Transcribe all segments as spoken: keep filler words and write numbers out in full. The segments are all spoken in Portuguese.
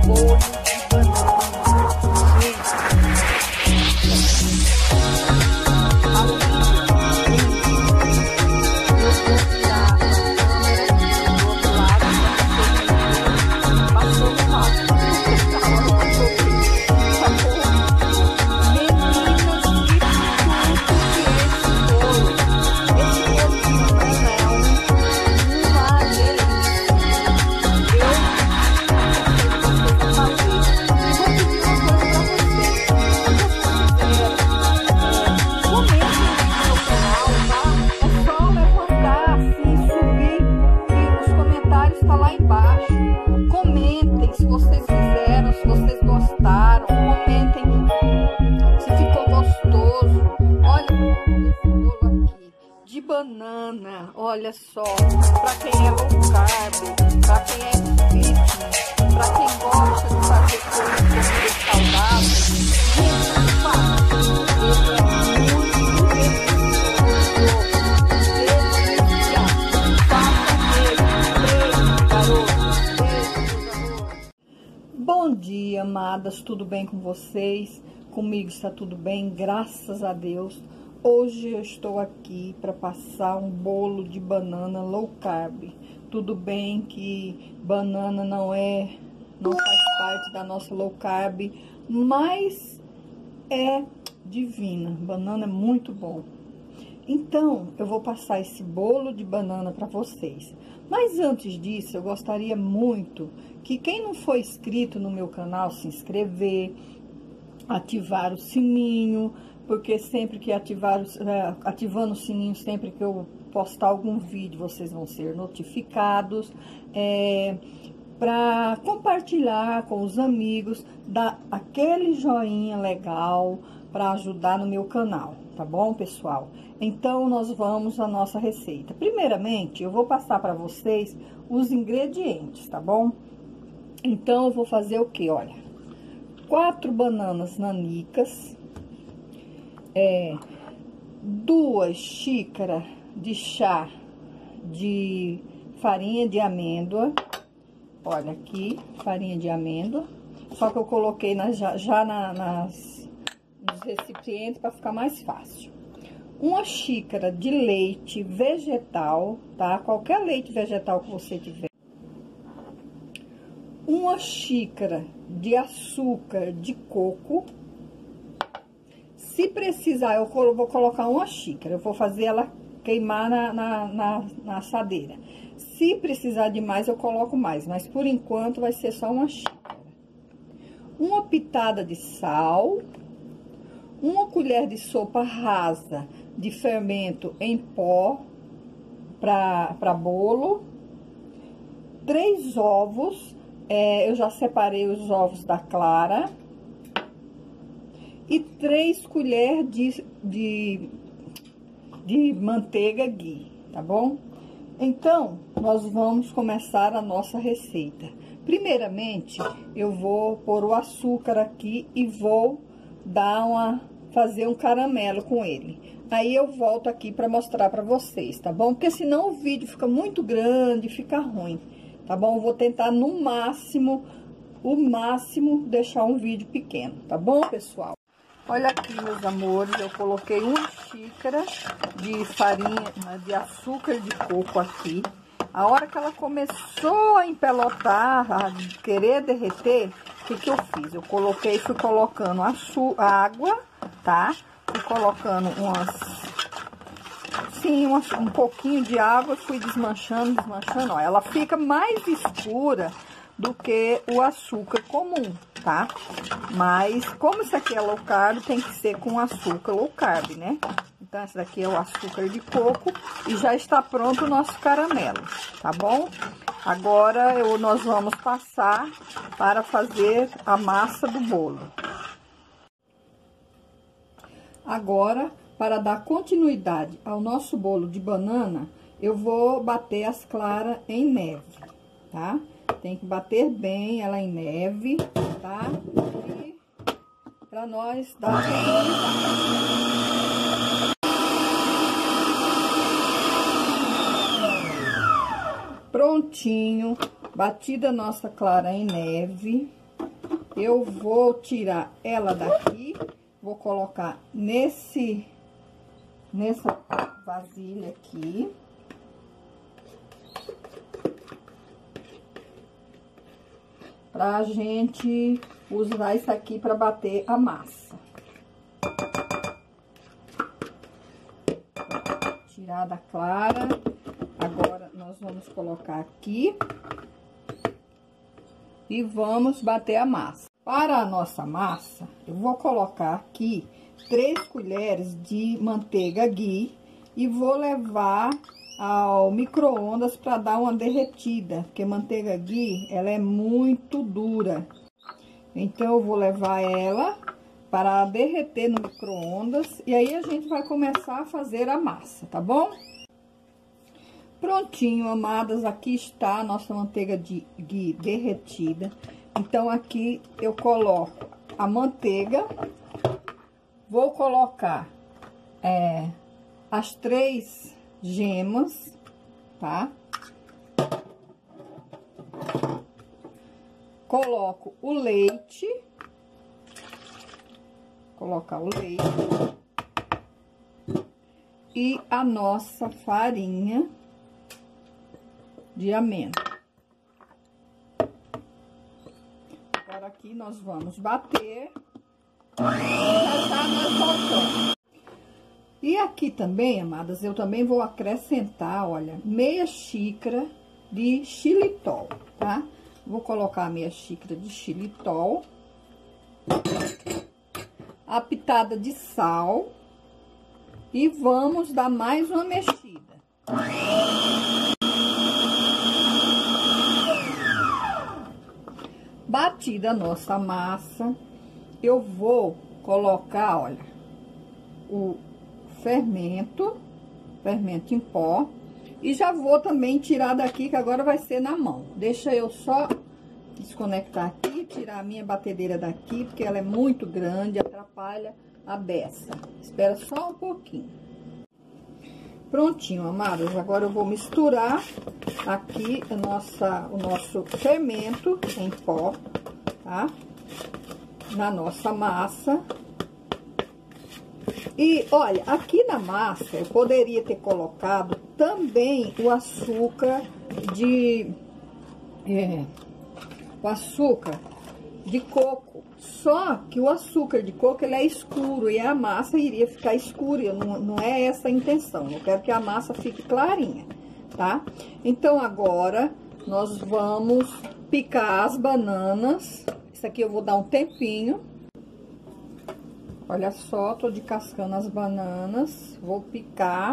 bolo de banana. Banana, olha só, para quem é low carb, para quem é fitness, para quem gosta de fazer coisas saudáveis, gente, faça. Ele é muito delícia. Faça mesmo. Beijo, garoto. Beijo, garoto. Bom dia, amadas, tudo bem com vocês? Comigo está tudo bem, graças a Deus. Hoje eu estou aqui para passar um bolo de banana low carb. Tudo bem que banana não é, não faz parte da nossa low carb, mas é divina. Banana é muito bom. Então, eu vou passar esse bolo de banana para vocês. Mas antes disso, eu gostaria muito que quem não for inscrito no meu canal, se inscrever, ativar o sininho, porque sempre que ativar, ativando o sininho, sempre que eu postar algum vídeo, vocês vão ser notificados. É, para compartilhar com os amigos, dar aquele joinha legal para ajudar no meu canal, tá bom, pessoal? Então, nós vamos à nossa receita. Primeiramente, eu vou passar para vocês os ingredientes, tá bom? Então, eu vou fazer o que? Olha, quatro bananas nanicas, É, duas xícaras de chá de farinha de amêndoa. Olha aqui, farinha de amêndoa. Só que eu coloquei na, já, já na, nas, nos recipientes para ficar mais fácil. Uma xícara de leite vegetal, tá? Qualquer leite vegetal que você tiver. Uma xícara de açúcar de coco. Se precisar, eu vou colocar uma xícara, eu vou fazer ela queimar na, na, na, na assadeira. Se precisar de mais, eu coloco mais, mas por enquanto vai ser só uma xícara. Uma pitada de sal, uma colher de sopa rasa de fermento em pó para bolo, três ovos, é, eu já separei os ovos da clara. E três colheres de, de, de manteiga ghee, tá bom? Então, nós vamos começar a nossa receita. Primeiramente, eu vou pôr o açúcar aqui e vou dar uma, fazer um caramelo com ele. Aí eu volto aqui para mostrar para vocês, tá bom? Porque senão o vídeo fica muito grande, fica ruim, tá bom? Eu vou tentar no máximo, o máximo, deixar um vídeo pequeno, tá bom, pessoal? Olha aqui, meus amores, eu coloquei uma xícara de farinha, de açúcar de coco aqui. A hora que ela começou a empelotar, a querer derreter, o que que eu fiz? Eu coloquei, fui colocando água, tá? Fui colocando umas, sim, umas, um pouquinho de água, fui desmanchando, desmanchando. Ó, ela fica mais escura do que o açúcar comum, tá? Mas, como isso aqui é low carb, tem que ser com açúcar low carb, né? Então, esse daqui é o açúcar de coco e já está pronto o nosso caramelo, tá bom? Agora, eu, nós vamos passar para fazer a massa do bolo. Agora, para dar continuidade ao nosso bolo de banana, eu vou bater as claras em neve, tá? Tem que bater bem ela em neve, tá? E pra nós dar prontinho, batida nossa clara em neve. eu vou tirar ela daqui, vou colocar nesse, nessa vasilha aqui. Pra gente usar isso aqui para bater a massa. Tirada clara. Agora, nós vamos colocar aqui. E vamos bater a massa. Para a nossa massa, eu vou colocar aqui três colheres de manteiga ghee. E vou levar ao micro-ondas para dar uma derretida, porque manteiga ghee, ela é muito dura. Então, eu vou levar ela para derreter no micro-ondas e aí a gente vai começar a fazer a massa, tá bom? Prontinho, amadas, aqui está a nossa manteiga de ghee derretida. Então, aqui eu coloco a manteiga, vou colocar é, as três gemas, tá? Coloco o leite, colocar o leite e a nossa farinha de amêndoa. Agora aqui nós vamos bater e já tá nós soltando. E aqui também, amadas, eu também vou acrescentar, olha, meia xícara de xilitol, tá? Vou colocar meia xícara de xilitol, a pitada de sal e vamos dar mais uma mexida. Batida a nossa massa, eu vou colocar, olha, o fermento, fermento em pó, e já vou também tirar daqui, que agora vai ser na mão. Deixa eu só desconectar aqui, tirar a minha batedeira daqui, porque ela é muito grande, atrapalha a beça. Espera só um pouquinho. Prontinho, amadas, agora eu vou misturar aqui a nossa, o nosso fermento em pó, tá? Na nossa massa. E, olha, aqui na massa, eu poderia ter colocado também o açúcar de... É, o açúcar de coco. Só que o açúcar de coco, ele é escuro e a massa iria ficar escura. Não, não é essa a intenção. Eu quero que a massa fique clarinha, tá? Então, agora, nós vamos picar as bananas. Isso aqui eu vou dar um tempinho. Olha só, tô descascando as bananas, vou picar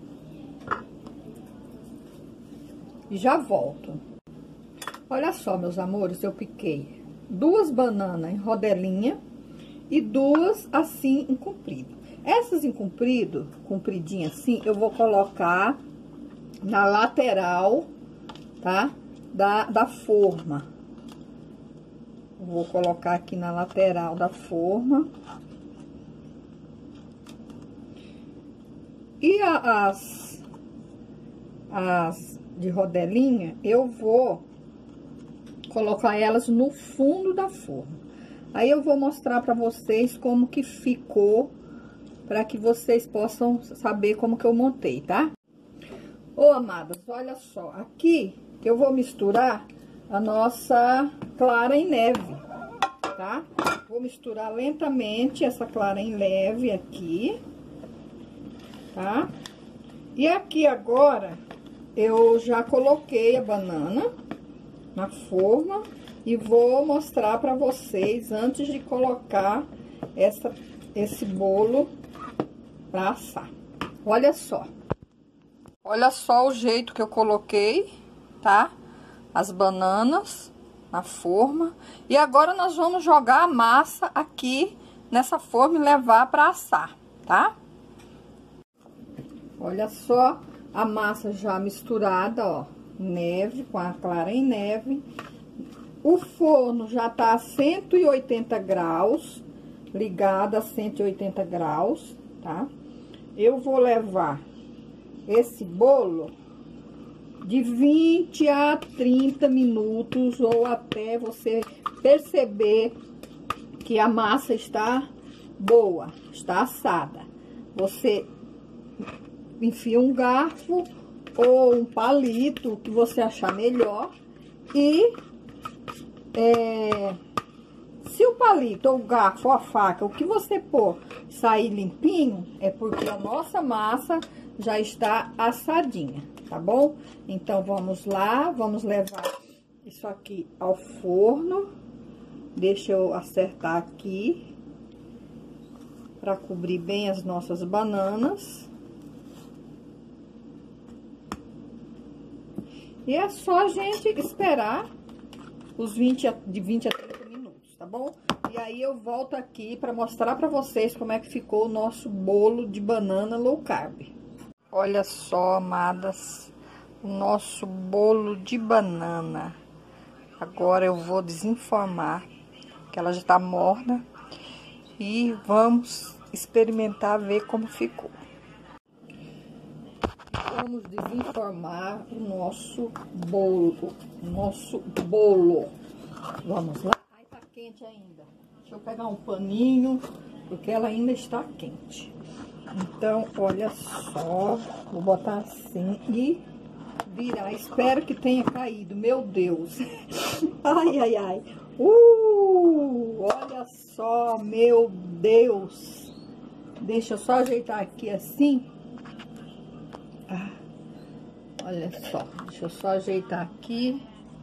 e já volto. Olha só, meus amores, eu piquei duas bananas em rodelinha e duas assim em comprido. Essas em comprido, compridinha assim, eu vou colocar na lateral, tá? Da, da forma. Vou colocar aqui na lateral da forma. E a, as, as de rodelinha, eu vou colocar elas no fundo da forma. Aí, eu vou mostrar pra vocês como que ficou, pra que vocês possam saber como que eu montei, tá? Ô, amadas, olha só, aqui eu vou misturar a nossa clara em neve, tá? Vou misturar lentamente essa clara em neve aqui. Tá? E aqui agora, eu já coloquei a banana na forma e vou mostrar pra vocês antes de colocar essa, esse bolo pra assar. Olha só. Olha só o jeito que eu coloquei, tá? As bananas na forma. E agora, nós vamos jogar a massa aqui nessa forma e levar pra assar, tá? Olha só a massa já misturada, ó, neve com a clara em neve. O forno já tá a cento e oitenta graus, ligado a cento e oitenta graus, tá? Eu vou levar esse bolo de vinte a trinta minutos, ou até você perceber que a massa está boa, está assada. Você enfia um garfo ou um palito, o que você achar melhor, e é, se o palito ou o garfo ou a faca, o que você pôr, sair limpinho, é porque a nossa massa já está assadinha, tá bom? Então, vamos lá, vamos levar isso aqui ao forno. Deixa eu acertar aqui, para cobrir bem as nossas bananas. E é só a gente esperar os vinte a, de vinte a trinta minutos, tá bom? E aí eu volto aqui para mostrar para vocês como é que ficou o nosso bolo de banana low carb. Olha só, amadas, o nosso bolo de banana. Agora eu vou desenformar, que ela já tá morna, e vamos experimentar, ver como ficou. Vamos desenformar o nosso bolo, o nosso bolo. Vamos lá? Ai, tá quente ainda. Deixa eu pegar um paninho, porque ela ainda está quente. Então, olha só, vou botar assim e virar. Espero que tenha caído, meu Deus. Ai, ai, ai. Uh, olha só, meu Deus. Deixa eu só ajeitar aqui assim. Ah, olha só, deixa eu só ajeitar aqui.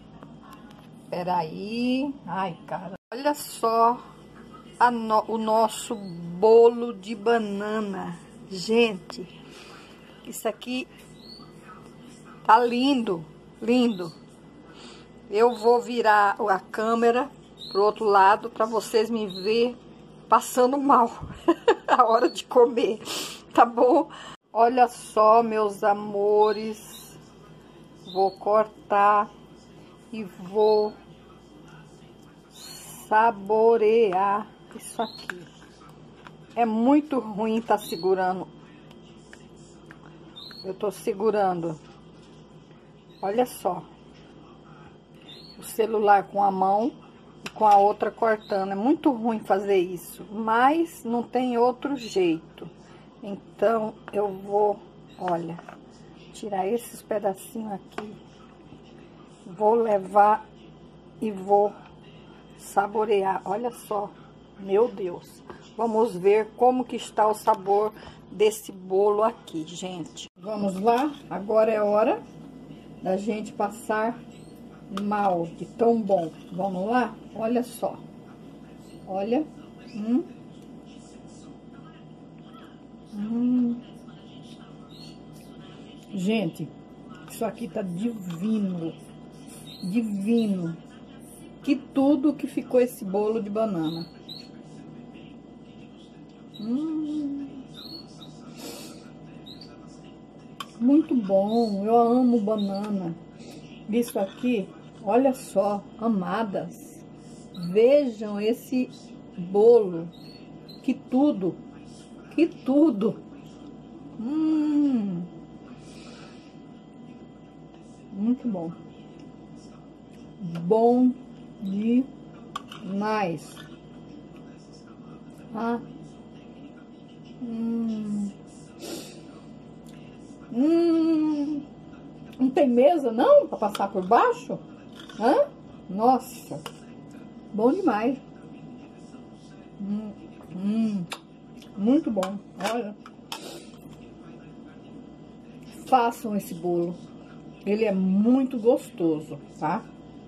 Peraí. Ai, cara. Olha só a no, o nosso bolo de banana. Gente, isso aqui tá lindo, lindo. Eu vou virar a câmera pro outro lado para vocês me ver passando mal a hora de comer, tá bom? Olha só, meus amores, vou cortar e vou saborear isso aqui. É muito ruim tá segurando. Eu tô segurando. Olha só. O celular com a mão e com a outra cortando. É muito ruim fazer isso, mas não tem outro jeito. Então, eu vou, olha, tirar esses pedacinhos aqui. Vou levar e vou saborear. Olha só, meu Deus. Vamos ver como que está o sabor desse bolo aqui, gente. Vamos lá, agora é hora da gente passar mal de tão bom. Vamos lá? Olha só. Olha. Hum. Hum. Gente, isso aqui tá divino. Divino. Que tudo que ficou esse bolo de banana. Hum. Muito bom. Eu amo banana. Isso aqui, olha só, amadas. Vejam esse bolo. Que tudo. Que tudo. Hum. Muito bom. Bom demais. Ah. Hum. Hum. Não tem mesa, não? Pra passar por baixo? Hã? Nossa. Bom demais. Hum. Hum. Muito bom. Olha. Façam esse bolo. Ele é muito gostoso, tá?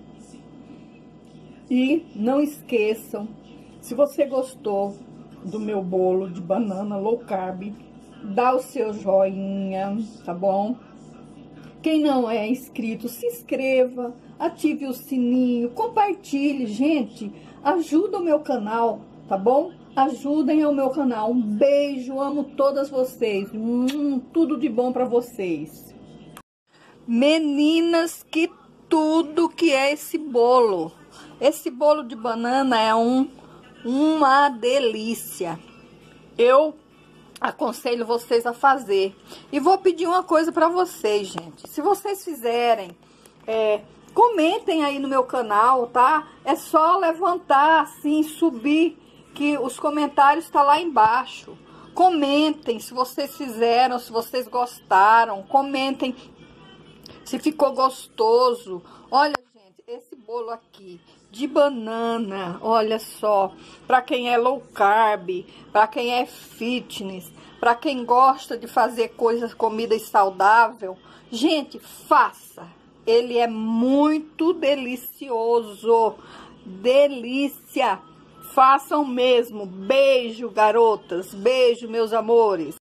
E não esqueçam, se você gostou do meu bolo de banana low carb, dá o seu joinha, tá bom? Quem não é inscrito, se inscreva, ative o sininho, compartilhe, gente. Ajuda o meu canal, tá bom? Ajudem ao meu canal. Um beijo, amo todas vocês. Hum, tudo de bom pra vocês. Meninas, que tudo que é esse bolo. Esse bolo de banana é um, uma delícia. Eu aconselho vocês a fazer. E vou pedir uma coisa para vocês, gente. Se vocês fizerem, é, comentem aí no meu canal, tá? É só levantar assim, subir, que os comentários tá lá embaixo. Comentem se vocês fizeram, se vocês gostaram. Comentem se ficou gostoso. Olha, gente, esse bolo aqui de banana, olha só, para quem é low carb, para quem é fitness, para quem gosta de fazer coisas, comida saudável, gente, faça. Ele é muito delicioso, delícia. Façam mesmo. Beijo, garotas, beijo, meus amores.